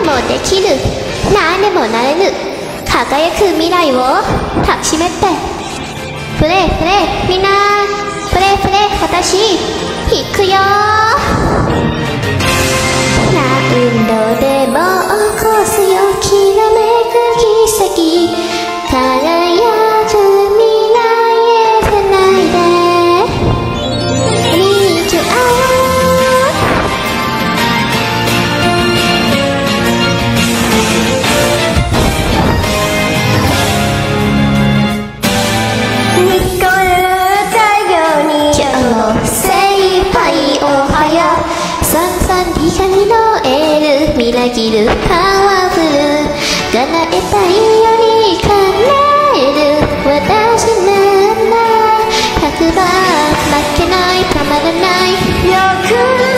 もできる、何でもなれる、輝く未来を抱きしめて。プレイプレイ、みんなプレイプレイ、私行くよ。何度でも起こすよ、きらめく奇跡、輝く未来へつないで。Need you all。 にっこる太陽に今日精一杯おはよう、さんさん光のエール、みなぎるパワフル、叶えたいより叶える、私なんだ、100番負けない、たまらない、 よく